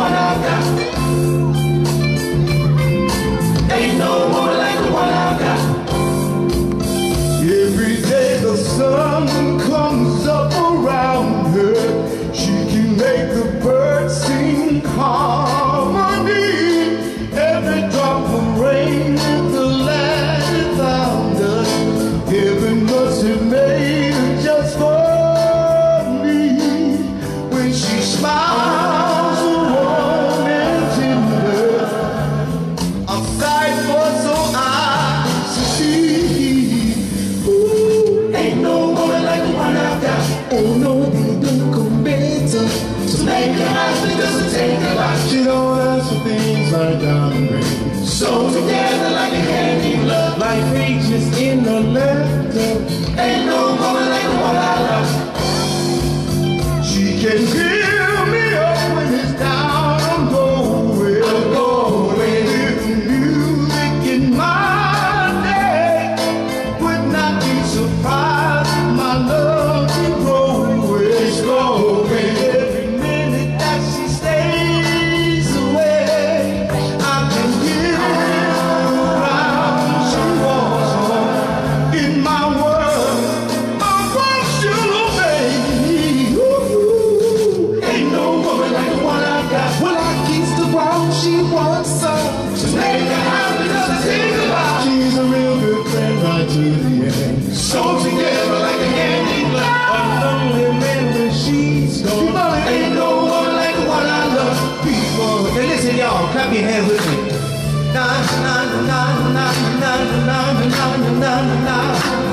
one I've got. Ain't no woman like the one I've got. Every day the sun comes up around her, she can make the birds sing harmony. Every drop of rain in the land found us. Heaven must have made her just for me. When she smiles so warm and tender, a sight for so eyes to see. Ain't no woman like the one I've got. Oh no, they don't come better. To make her happy doesn't take a lot. She don't ask for things like diamond rings, So together like a hand in glove. like reaches in the laughter. Ain't no woman like the one I love. She can fill me up when it's down. I'm going. I'm going. With the music in my day, would not be surprised if my love is growing. It's growing. Every minute that she stays away, I can hear the ground she walks on. In my world, I want you to obey. Ooh. Ain't no woman like the one I've got. When I kiss the ground, she wants some. To make her happy doesn't take a lot. She's a real good friend right to the end. So together like a hand in glove. A lonely man when she's gone. Ain't no woman like the one I love. People, Okay, listen, y'all. Clap your hands with me. Na na na na na na na na na na na.